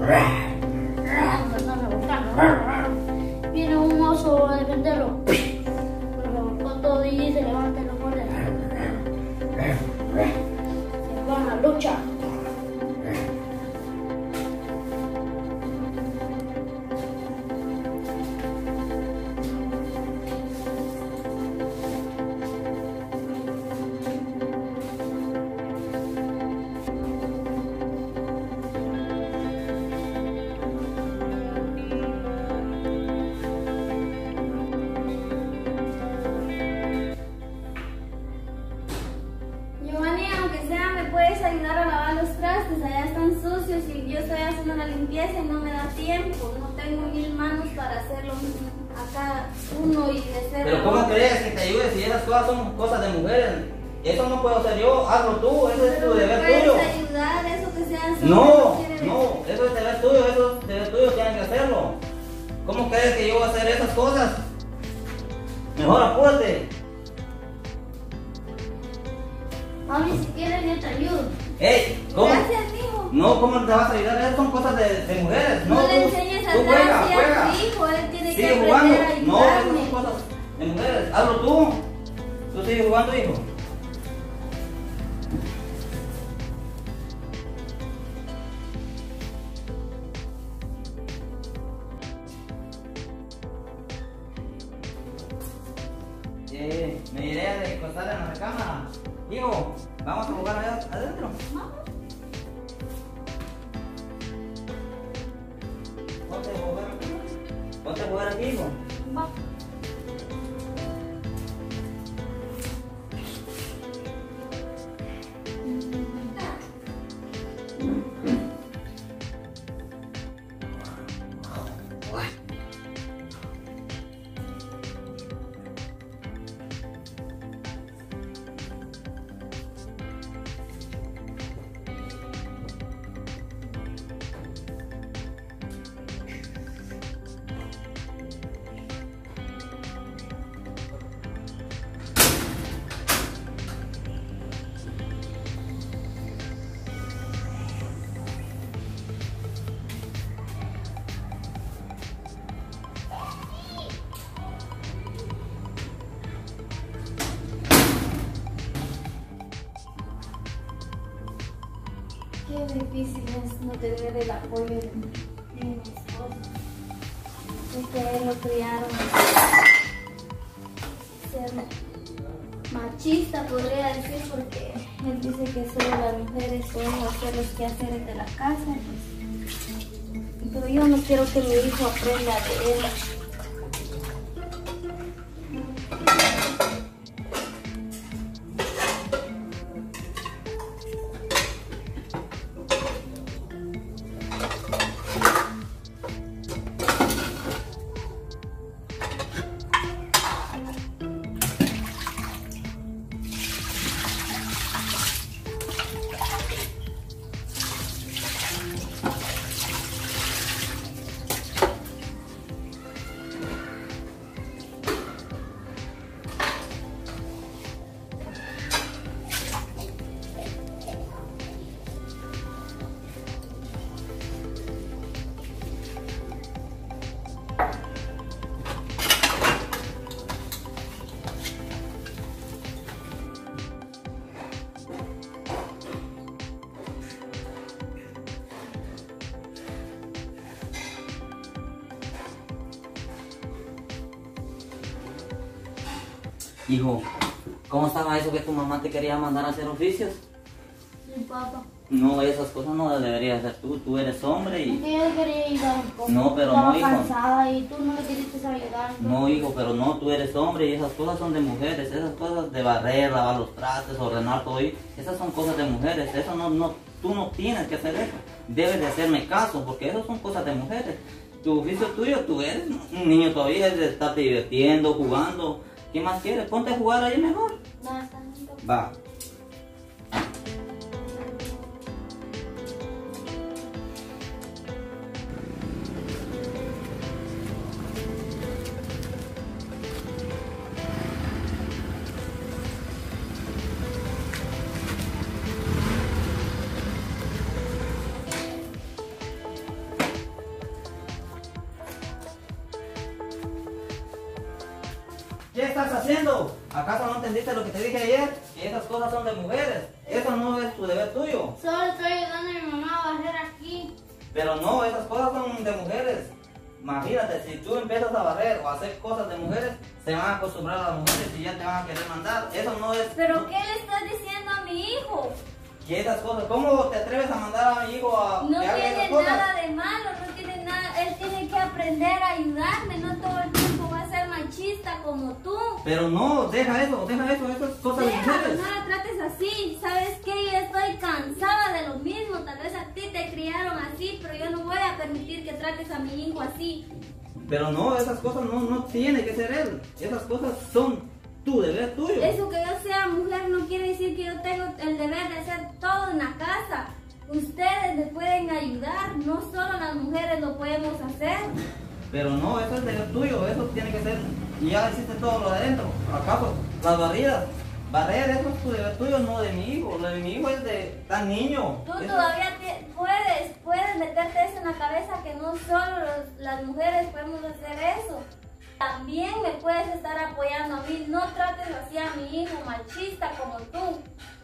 Viene un oso a defenderlo. Lo revolcó todo y se levanta y lo muerde. Se van a la lucha. ¿Puedes ayudar a lavar los trastes? Allá están sucios y yo estoy haciendo la limpieza y no me da tiempo. No tengo 1000 manos para hacerlo acá uno y de ser. Pero ¿cómo crees que te ayude si esas cosas son cosas de mujeres? Eso no puedo hacer yo, hazlo tú, ese es tu deber tuyo. ¿Puedes ayudar? Eso que sean No, eso es deber tuyo, eso es deber tuyo, tienen que hacerlo. ¿Cómo crees que yo voy a hacer esas cosas? Mejor apúrate. Mami, si quieres yo te ayudo. Ey, ¿cómo? Gracias, hijo. No, ¿cómo te vas a ayudar? Esas son cosas de mujeres. No le enseñes a tú juega, a juega. tu hijo, él tiene que Sigue aprender jugando. a ayudarme. No, esas son cosas de mujeres. Hazlo tú. Tú sigues jugando, hijo. Me iré a acostar en la recámara. Hijo, vamos a jugar allá adentro. Ponte a jugar aquí, hijo. Va. Qué difícil es no tener el apoyo de mi esposo. Es que a él lo criaron ser machista, podría decir, porque él dice que solo las mujeres podemos hacer los quehaceres de la casa. Pues. Pero yo no quiero que mi hijo aprenda de él. Hijo, ¿cómo estaba eso que tu mamá te quería mandar a hacer oficios? Sí, papá. No, esas cosas no las deberías hacer tú. Tú eres hombre y... Porque yo quería ayudar un poco. No, pero estaba no, hijo. cansada y tú no me quisiste ayudar. No, hijo, pero no, tú eres hombre y esas cosas son de mujeres. Esas cosas de barrer, lavar los trastes, ordenar todo, esas son cosas de mujeres. Eso tú no tienes que hacer eso. Debes de hacerme caso, porque esas son cosas de mujeres. Tu oficio tuyo, tú eres un niño todavía, es de estarte divirtiendo, jugando. ¿Qué más quieres? Ponte a jugar ahí mejor. No, está bien. Va. ¿Qué estás haciendo? ¿Acaso no entendiste lo que te dije ayer? Que esas cosas son de mujeres. Eso no es tu deber tuyo. Solo estoy ayudando a mi mamá a barrer aquí. Pero no, esas cosas son de mujeres. Imagínate, si tú empiezas a barrer o a hacer cosas de mujeres, se van a acostumbrar a las mujeres y ya te van a querer mandar. Eso no es... ¿Pero qué le estás diciendo a mi hijo? ¿Qué esas cosas? ¿Cómo te atreves a mandar a mi hijo a No que haga esas tiene cosas? nada de malo, no tiene nada. Él tiene que aprender a ayudarme, no todo el tiempo va a ser machista como tú. Pero no, deja eso, esas cosas de Déjalo, mujeres. no la trates así. ¿Sabes qué? Yo estoy cansada de lo mismo. Tal vez a ti te criaron así, pero yo no voy a permitir que trates a mi hijo así. Pero no, esas cosas no tiene que ser él. Esas cosas son tu deber tuyo. Eso que yo sea mujer no quiere decir que yo tengo el deber de hacer todo en la casa. Ustedes me pueden ayudar, no solo las mujeres lo podemos hacer. Pero no, eso es deber tuyo, eso tiene que ser. Y ya hiciste todo lo de adentro. ¿Acaso las barridas? Barrer, eso es tu deber tuyo, no de mi hijo. Lo de mi hijo es de tan niño. Tú Eso- todavía puedes meterte eso en la cabeza que no solo las mujeres podemos hacer eso. También me puedes estar apoyando a mí. No trates así a mi hijo machista como tú.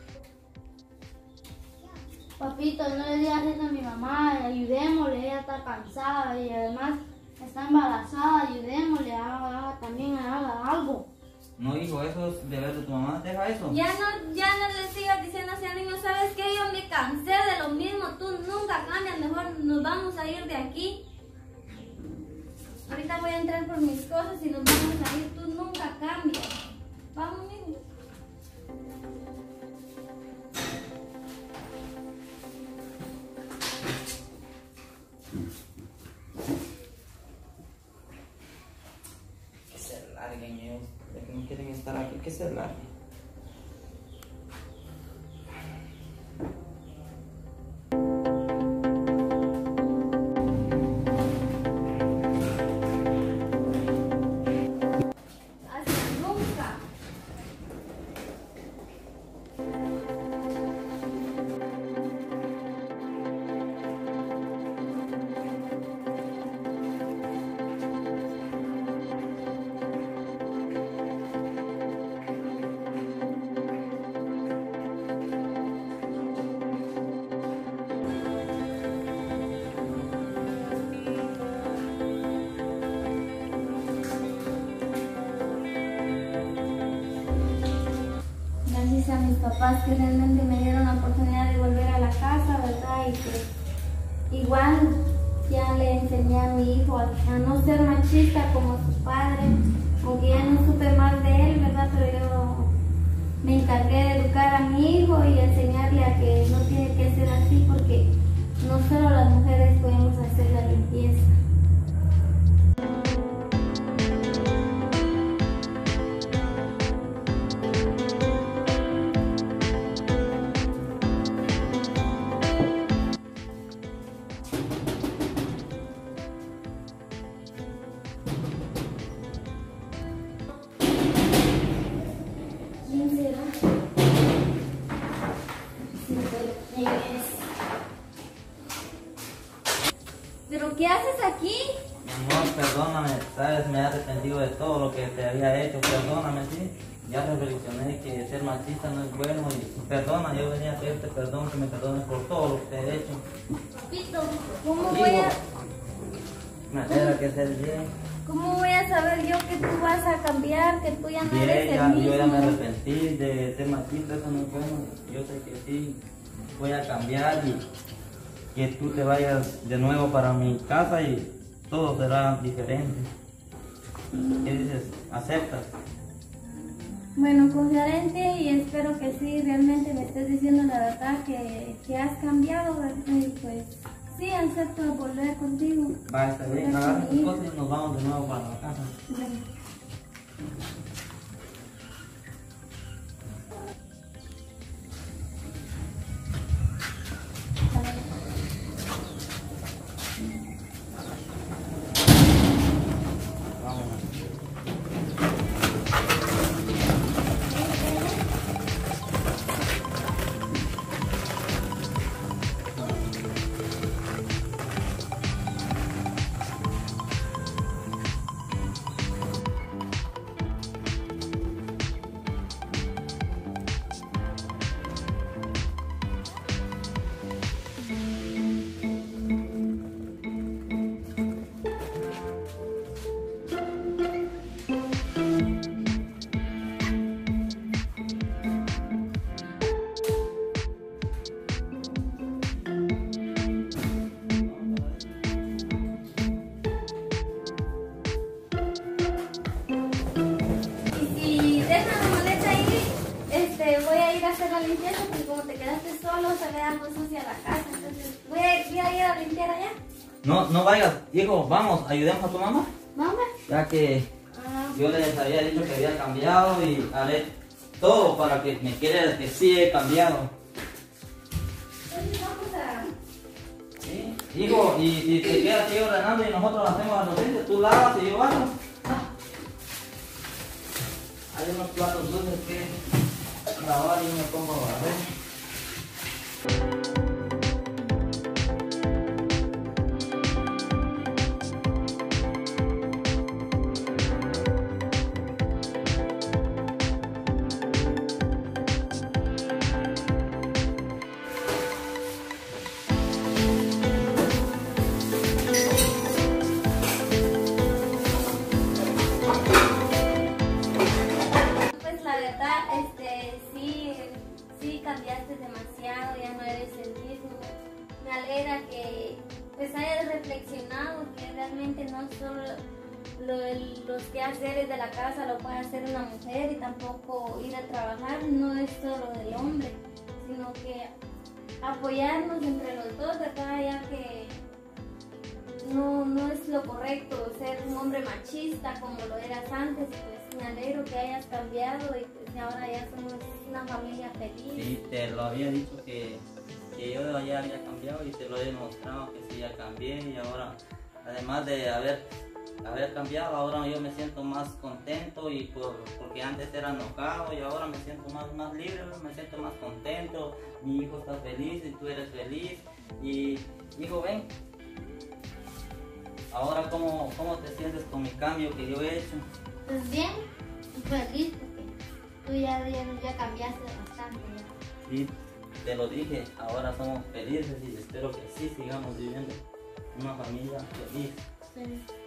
Papito, no le digas eso a mi mamá, ayudémosle, ella está cansada y además está embarazada, ayudémosle, también haga algo. No, hijo, eso es deber de tu mamá, deja eso. Ya no le sigas diciendo así al niño. ¿Sabes qué? Yo me cansé de lo mismo. Tú nunca cambias. Mejor nos vamos a ir de aquí. Ahorita voy a entrar por mis cosas y nos vamos a ir. Tú nunca cambias. Vamos, niño. Que se larguen ellos, ya que no quieren estar aquí, que se larguen. Hasta nunca. Gracias a mis papás que realmente me dieron la oportunidad de volver a la casa, ¿verdad? Y que igual ya le enseñé a mi hijo a no ser machista como su padre, aunque ya no supe más de él, ¿verdad? Pero yo me encargué de educar a mi hijo y enseñarle a que no tiene que ser así porque no solo las mujeres podemos hacer la limpieza. ¿Quién será? Sí, pero ¿quién es? ¿Pero qué haces aquí? Mi amor, perdóname, sabes, me he arrepentido de todo lo que te había hecho, perdóname, sí. Ya reflexioné que ser machista no es bueno y perdona, yo venía a pedirte perdón, que me perdones por todo lo que te he hecho. Papito, ¿cómo Hijo, voy a...? me alegra que estés bien. ¿Cómo voy a saber yo que tú vas a cambiar, que tú ya no eres Bien, el mismo? yo ya me arrepentí de ser machista, eso no es bueno. Yo sé que sí, voy a cambiar y que tú te vayas de nuevo para mi casa y todo será diferente. ¿Qué dices? ¿Aceptas? Bueno, confiaré en ti y espero que sí, realmente me estés diciendo la verdad, que has cambiado, ¿verdad? Y pues sí, acepto volver contigo. Va, está bien, agarra tus cosas y nos vamos de nuevo para la casa. Bueno. Vámonos. a limpiar allá. No, no vayas, hijo, vamos, ayudemos a tu mamá. Mamá. Ya que yo les había dicho que había cambiado y haré todo para que me quieran que sí he cambiado. Entonces vamos a... ¿Sí? Hijo, y te quedas aquí ordenando y nosotros hacemos los dientes, tú lavas y yo barro. Hay unos platos dulces que lavar y yo me pongo a barrer. Sí cambiaste demasiado, ya no eres el mismo. Me alegra que pues hayas reflexionado que realmente no solo los quehaceres de la casa lo puede hacer una mujer y tampoco ir a trabajar no es solo del hombre, sino que apoyarnos entre los dos, ¿verdad? Ya que no es lo correcto ser un hombre machista como lo eras antes. Pues me alegro que hayas cambiado y pues ahora ya somos una familia feliz. Sí, te lo había dicho que yo ya había cambiado y te lo he demostrado que sí ya cambié y ahora además de haber cambiado, ahora yo me siento más contento y porque antes era enojado y ahora me siento más libre, me siento más contento, mi hijo está feliz y tú eres feliz y hijo ven. Ahora, ¿cómo te sientes con mi cambio que yo he hecho? Pues bien, feliz porque tú ya cambiaste bastante. Ya. Sí, te lo dije, ahora somos felices y espero que sí sigamos viviendo una familia feliz. Sí.